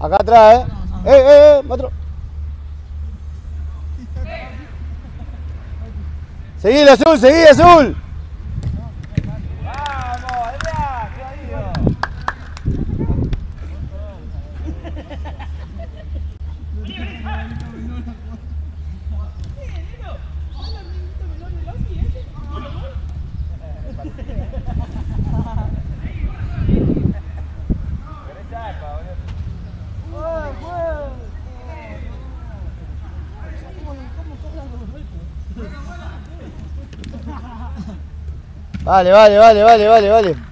Acá atrás, otro. Seguí, Azul, seguí, Azul. Vamos, Adrián, qué adiós. Vale.